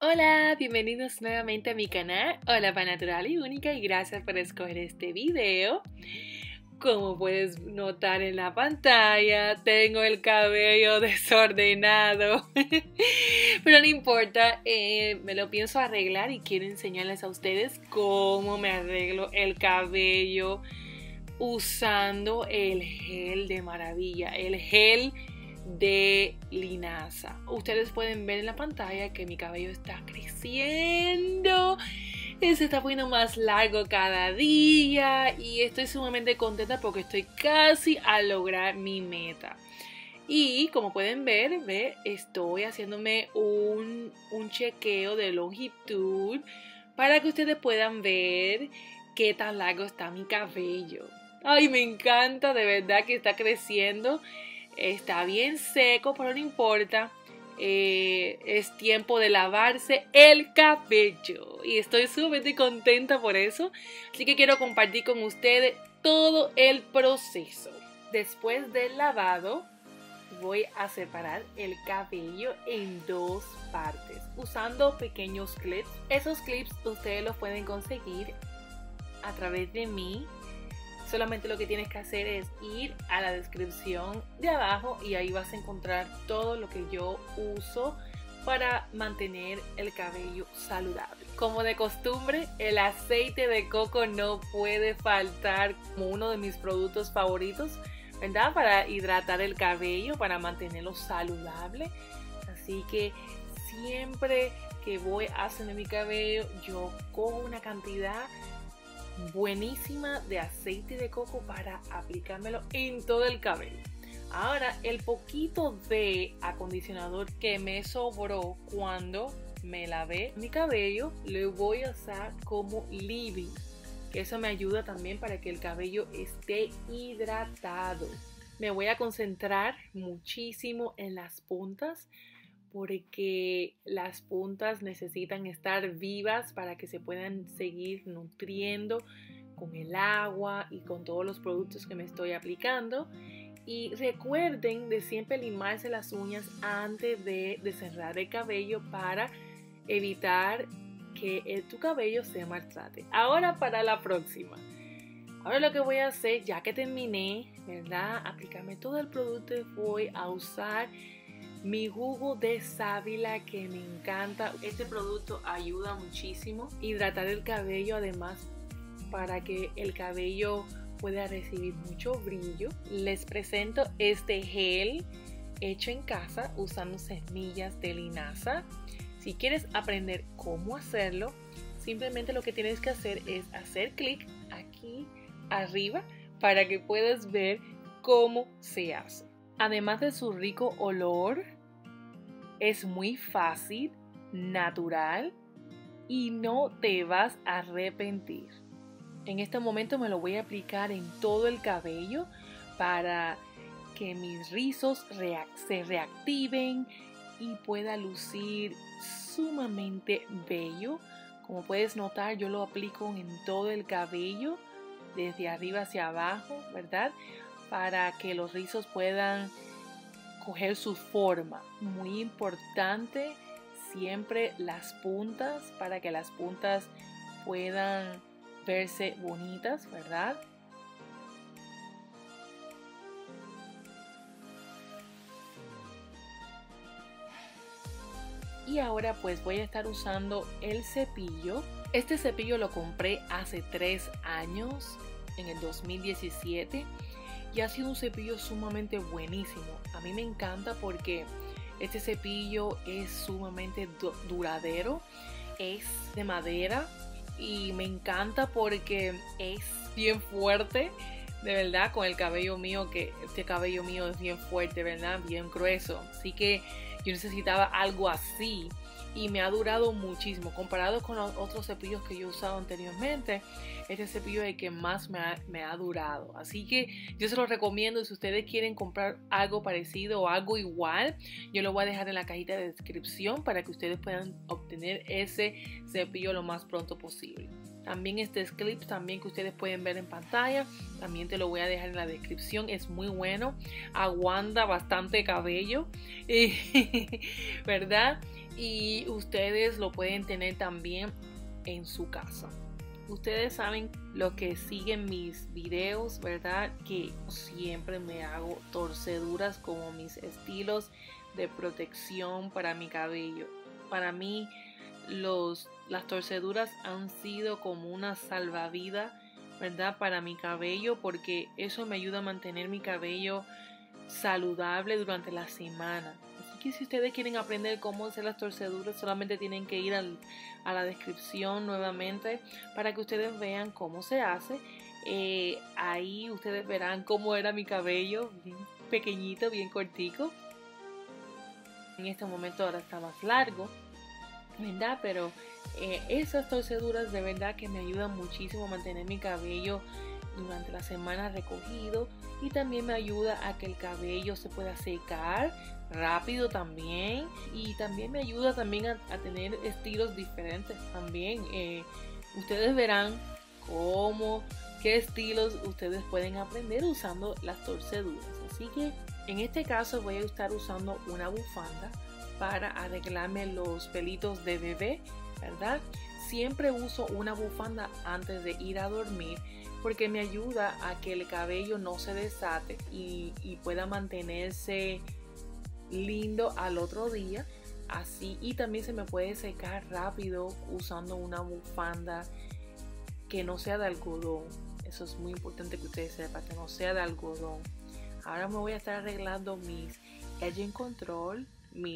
Hola, bienvenidos nuevamente a mi canal. Hola, pa natural y única, y gracias por escoger este video. Como puedes notar en la pantalla, tengo el cabello desordenado, pero no importa, me lo pienso arreglar y quiero enseñarles a ustedes cómo me arreglo el cabello usando el gel de maravilla, el gel de linaza. Ustedes pueden ver en la pantalla que mi cabello está creciendo, se está poniendo más largo cada día y estoy sumamente contenta porque estoy casi a lograr mi meta. Y como pueden ver, estoy haciéndome un chequeo de longitud para que ustedes puedan ver qué tan largo está mi cabello. Ay, me encanta, de verdad que está creciendo. Está bien seco, pero no importa. Es tiempo de lavarse el cabello y estoy sumamente contenta por eso. Así que quiero compartir con ustedes todo el proceso. Después del lavado, voy a separar el cabello en dos partes usando pequeños clips. Esos clips ustedes los pueden conseguir a través de mí. Solamente lo que tienes que hacer es ir a la descripción de abajo y ahí vas a encontrar todo lo que yo uso para mantener el cabello saludable. Como de costumbre, el aceite de coco no puede faltar como uno de mis productos favoritos, ¿verdad? Para hidratar el cabello, para mantenerlo saludable. Así que siempre que voy a hacer mi cabello, yo cojo una cantidad buenísima de aceite de coco para aplicármelo en todo el cabello. Ahora, el poquito de acondicionador que me sobró cuando me lavé mi cabello, lo voy a usar como leave-in, que eso me ayuda también para que el cabello esté hidratado. Me voy a concentrar muchísimo en las puntas, porque las puntas necesitan estar vivas para que se puedan seguir nutriendo con el agua y con todos los productos que me estoy aplicando. Y recuerden de siempre limarse las uñas antes de desenredar el cabello para evitar que tu cabello se maltrate. Ahora para la próxima. Ahora lo que voy a hacer, ya que terminé, ¿verdad? Aplicarme todo el producto, voy a usar mi jugo de sábila, que me encanta. Este producto ayuda muchísimo a hidratar el cabello, además para que el cabello pueda recibir mucho brillo. Les presento este gel hecho en casa usando semillas de linaza. Si quieres aprender cómo hacerlo, simplemente lo que tienes que hacer es hacer clic aquí arriba para que puedas ver cómo se hace. Además de su rico olor, es muy fácil, natural y no te vas a arrepentir. En este momento me lo voy a aplicar en todo el cabello para que mis rizos se reactiven y pueda lucir sumamente bello. Como puedes notar, yo lo aplico en todo el cabello, desde arriba hacia abajo, ¿verdad? Para que los rizos puedan coger su forma. Muy importante siempre las puntas, para que las puntas puedan verse bonitas, ¿verdad? Y ahora pues voy a estar usando el cepillo. Este cepillo lo compré hace 3 años, en el 2017. Y ha sido un cepillo sumamente buenísimo. A mí me encanta porque este cepillo es sumamente duradero. Es de madera y me encanta porque es bien fuerte. De verdad, con el cabello mío, que este cabello mío es bien fuerte, ¿verdad? Bien grueso. Así que yo necesitaba algo así. Y me ha durado muchísimo. Comparado con los otros cepillos que yo he usado anteriormente, este cepillo es el que más me ha durado. Así que yo se lo recomiendo. Si ustedes quieren comprar algo parecido o algo igual, yo lo voy a dejar en la cajita de descripción para que ustedes puedan obtener ese cepillo lo más pronto posible. También este clip también que ustedes pueden ver en pantalla, también te lo voy a dejar en la descripción. Es muy bueno, aguanta bastante cabello, ¿verdad? y ustedes lo pueden tener también en su casa. Ustedes saben, los que siguen mis videos, ¿verdad? Que siempre me hago torceduras como mis estilos de protección para mi cabello. Para mí, las torceduras han sido como una salvavidas, ¿verdad? Para mi cabello, porque eso me ayuda a mantener mi cabello saludable durante la semana. Así que si ustedes quieren aprender cómo hacer las torceduras, solamente tienen que ir a la descripción nuevamente para que ustedes vean cómo se hace. Ahí ustedes verán cómo era mi cabello, bien pequeñito, bien cortico. En este momento ahora está más largo, ¿verdad? Pero esas torceduras de verdad que me ayudan muchísimo a mantener mi cabello durante la semana recogido, y también me ayuda a que el cabello se pueda secar rápido también, y también me ayuda también a tener estilos diferentes también. Ustedes verán qué estilos ustedes pueden aprender usando las torceduras. Así que en este caso voy a estar usando una bufanda para arreglarme los pelitos de bebé, ¿verdad? Siempre uso una bufanda antes de ir a dormir porque me ayuda a que el cabello no se desate y pueda mantenerse lindo al otro día. Así, y también se me puede secar rápido usando una bufanda que no sea de algodón. Eso es muy importante que ustedes sepan, que no sea de algodón. Ahora me voy a estar arreglando mis Edge Control,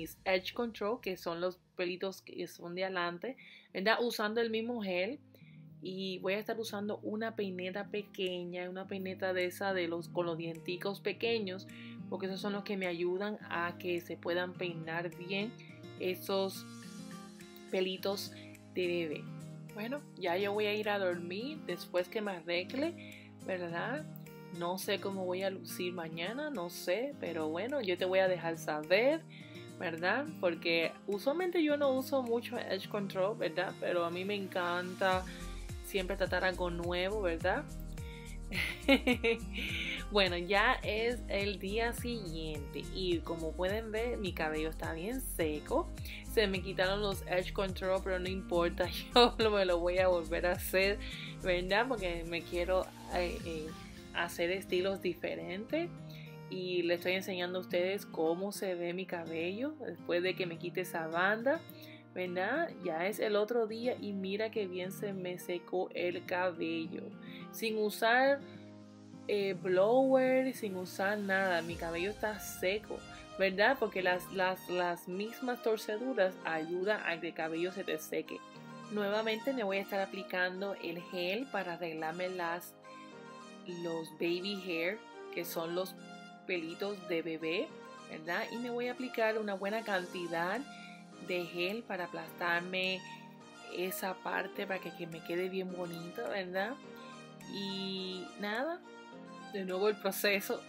que son los pelitos que son de adelante, ¿verdad? Usando el mismo gel, y voy a estar usando una peineta pequeña, una peineta de esa con los dienticos pequeños, porque esos son los que me ayudan a que se puedan peinar bien esos pelitos de bebé. Bueno, ya yo voy a ir a dormir después que me arregle, ¿verdad? No sé cómo voy a lucir mañana, no sé, pero bueno, yo te voy a dejar saber, ¿verdad? Porque usualmente yo no uso mucho Edge Control, ¿verdad? Pero a mí me encanta siempre tratar algo nuevo, ¿verdad? Bueno, ya es el día siguiente y como pueden ver, mi cabello está bien seco. Se me quitaron los Edge Control, pero no importa, yo me lo voy a volver a hacer, ¿verdad? Porque me quiero hacer estilos diferentes, y les estoy enseñando a ustedes cómo se ve mi cabello después de que me quite esa banda, ¿verdad? Ya es el otro día y mira que bien se me secó el cabello sin usar blower, sin usar nada. Mi cabello está seco, ¿verdad? Porque las mismas torceduras ayudan a que el cabello se te seque. Nuevamente me voy a estar aplicando el gel para arreglarme los baby hair, que son los pelitos de bebé, ¿verdad? Y me voy a aplicar una buena cantidad de gel para aplastarme esa parte para que me quede bien bonito, ¿verdad? Y nada, de nuevo el proceso.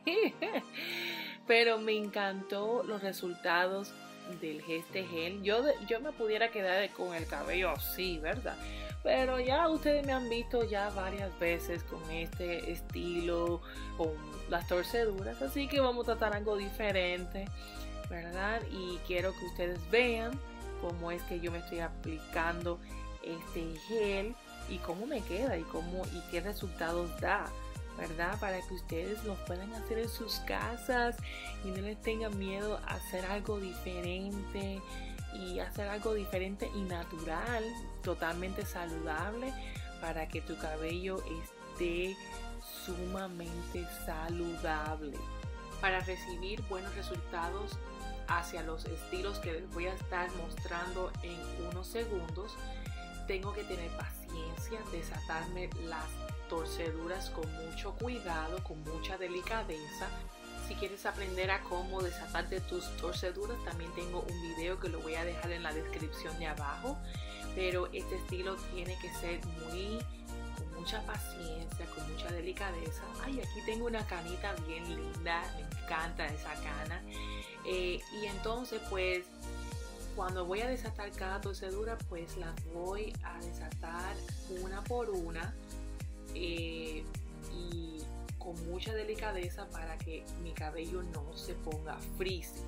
Pero me encantó los resultados del gel. Yo me pudiera quedar con el cabello así, ¿verdad? Pero ya ustedes me han visto ya varias veces con este estilo, con las torceduras, así que vamos a tratar algo diferente, ¿verdad? Y quiero que ustedes vean cómo es que yo me estoy aplicando este gel y cómo me queda y qué resultados da, ¿verdad? Para que ustedes lo puedan hacer en sus casas y no les tengan miedo a hacer algo diferente, y hacer algo diferente y natural, totalmente saludable, para que tu cabello esté sumamente saludable. Para recibir buenos resultados hacia los estilos que les voy a estar mostrando en unos segundos, tengo que tener paciencia, desatarme las torceduras con mucho cuidado, con mucha delicadeza. Si quieres aprender a cómo desatarte tus torceduras, también tengo un video que lo voy a dejar en la descripción de abajo. Pero este estilo tiene que ser con mucha paciencia, con mucha delicadeza. Ay, aquí tengo una canita bien linda, me encanta esa cana. Y entonces pues cuando voy a desatar cada torcedura, pues las voy a desatar una por una, y con mucha delicadeza para que mi cabello no se ponga frizzy,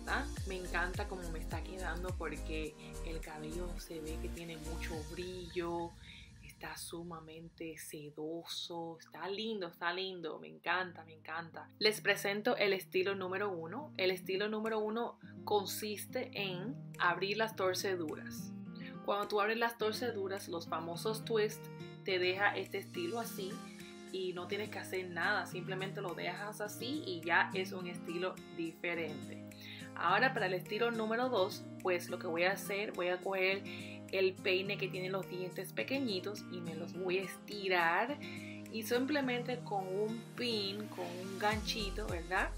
¿verdad? Me encanta cómo me está quedando porque el cabello se ve que tiene mucho brillo, está sumamente sedoso, está lindo, me encanta, me encanta. Les presento el estilo número 1. El estilo número 1 consiste en abrir las torceduras. Cuando tú abres las torceduras, los famosos twists, te deja este estilo así y no tienes que hacer nada, simplemente lo dejas así y ya es un estilo diferente. Ahora para el estilo número 2, pues lo que voy a hacer, voy a coger el peine que tiene los dientes pequeñitos y me los voy a estirar y simplemente con un pin, con un ganchito, ¿verdad?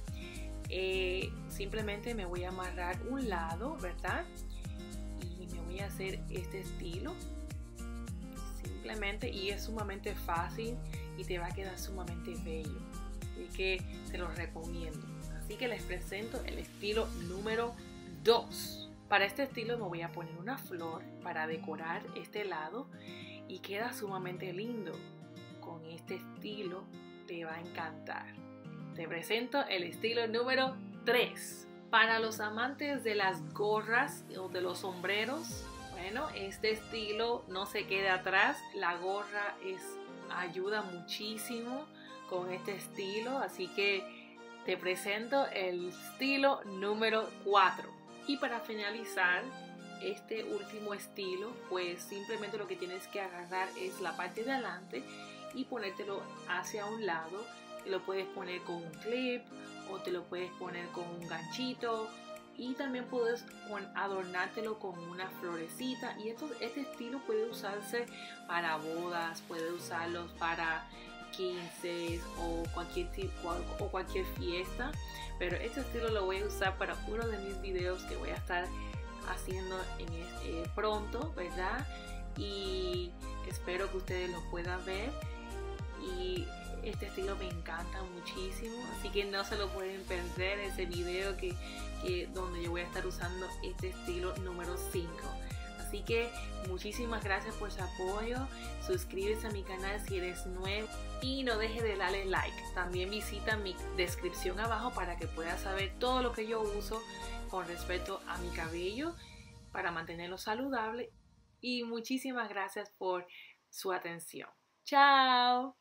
Simplemente me voy a amarrar un lado, ¿verdad? Y me voy a hacer este estilo simplemente, y es sumamente fácil y te va a quedar sumamente bello, así que te lo recomiendo. Así que les presento el estilo número 2. Para este estilo me voy a poner una flor para decorar este lado y queda sumamente lindo. Con este estilo te va a encantar. Te presento el estilo número 3. Para los amantes de las gorras o de los sombreros, bueno, este estilo no se queda atrás. La gorra ayuda muchísimo con este estilo, así que te presento el estilo número 4. Y para finalizar este último estilo, pues simplemente lo que tienes que agarrar es la parte de adelante y ponértelo hacia un lado. Te lo puedes poner con un clip o te lo puedes poner con un ganchito y también puedes adornártelo con una florecita. Y este estilo puede usarse para bodas, puede usarlos para 15 o cualquier fiesta, pero este estilo lo voy a usar para uno de mis videos que voy a estar haciendo pronto, ¿verdad? Y espero que ustedes lo puedan ver, y este estilo me encanta muchísimo, así que no se lo pueden perder ese video donde yo voy a estar usando este estilo número 5. Así que muchísimas gracias por su apoyo. Suscríbete a mi canal si eres nuevo y no dejes de darle like. También visita mi descripción abajo para que puedas saber todo lo que yo uso con respecto a mi cabello para mantenerlo saludable. Y muchísimas gracias por su atención. ¡Chao!